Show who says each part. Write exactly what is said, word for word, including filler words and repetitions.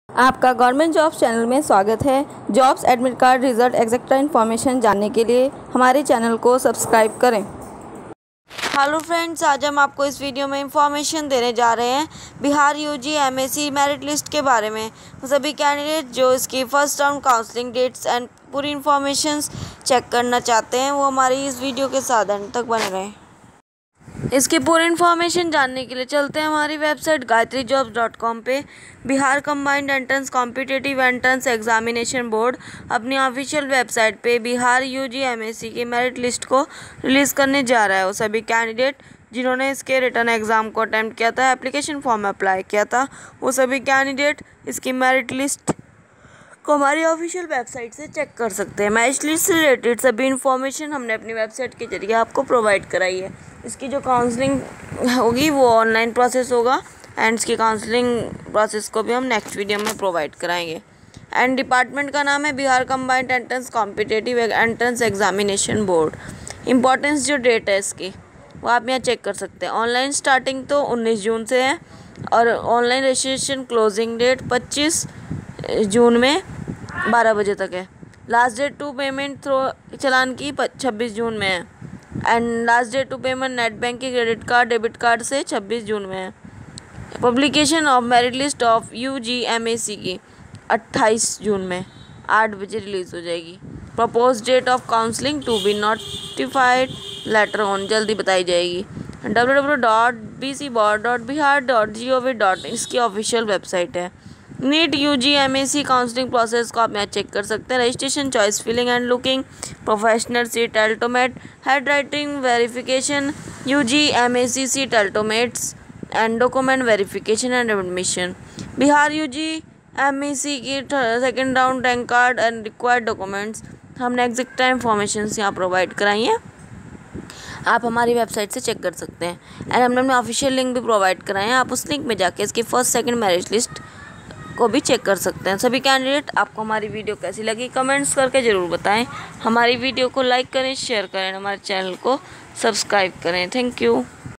Speaker 1: आपका government jobs channel में स्वागत है। Jobs admit card result etcetera information जानने के लिए हमारे चैनल को सब्सक्राइब करें।
Speaker 2: हेलो फ्रेंड्स, आज हम आपको इस वीडियो में इंफॉर्मेशन देने जा रहे हैं Bihar UG MSC merit list के बारे में। तो सभी कैंडिडेट जो इसकी first round counselling dates and पूरी इन्फॉर्मेशन चेक करना चाहते हैं वो हमारी इस वीडियो के साथ अंत तक बने रहें। इसकी पूरी इन्फॉर्मेशन जानने के लिए चलते हैं हमारी website Gayatri jobs dot com पे। Bihar combined entrance competitive entrance examination board अपनी ऑफिशियल वेबसाइट पे बिहार यूजी एमएससी की मेरिट लिस्ट को रिलीज़ करने जा रहा है। वो सभी कैंडिडेट जिन्होंने इसके रिटर्न एग्ज़ाम को अटैम्प्ट किया था, एप्लीकेशन फॉर्म अप्लाई किया था, वो सभी कैंडिडेट इसकी मेरिट लिस्ट को हमारी ऑफिशियल वेबसाइट से चेक कर सकते हैं। मेरिट लिस्ट से रिलेटेड सभी इन्फॉर्मेशन हमने अपनी वेबसाइट के जरिए आपको प्रोवाइड कराई है। इसकी जो काउंसलिंग होगी वो ऑनलाइन प्रोसेस होगा एंड इसकी काउंसलिंग प्रोसेस को भी हम नेक्स्ट वीडियो में प्रोवाइड कराएंगे। एंड डिपार्टमेंट का नाम है Bihar combined entrance competitive entrance examination board. Importance जो डेट है इसकी वो आप यहाँ चेक कर सकते हैं। ऑनलाइन स्टार्टिंग तो उन्नीस जून से है और ऑनलाइन रजिस्ट्रेशन क्लोजिंग डेट पच्चीस जून में बारह बजे तक है। Last date to payment through challan की छब्बीस जून में है and last date to payment net banking credit card debit card से छब्बीस जून में है। Publication of merit list of UG MSC की अट्ठाईस जून में आठ बजे रिलीज़ हो जाएगी। Propose date of counselling to be notified later on, जल्दी बताई जाएगी। W W W dot B C board dot Bihar dot जी ओ वी डॉट इसकी ऑफिशियल वेबसाइट है। NEET UG MSC counselling process को आप यहाँ चेक कर सकते हैं। Registration, choice filling and locking, professional seat allotment, head writing verification, UG MSC seat allotments and document verification and admission. Bihar UG MSC की second round rank card and required documents हमने exact information यहाँ provide कराई हैं, आप हमारी website से check कर सकते हैं। एंड हमने अपने ऑफिशियल लिंक भी प्रोवाइड कराए हैं, आप उस लिंक में जाके इसकी फर्स्ट सेकंड मेरिट लिस्ट को भी चेक कर सकते हैं। सभी कैंडिडेट आपको हमारी वीडियो कैसी लगी कमेंट्स करके ज़रूर बताएं। हमारी वीडियो को लाइक करें, शेयर करें, हमारे चैनल को सब्सक्राइब करें। Thank you.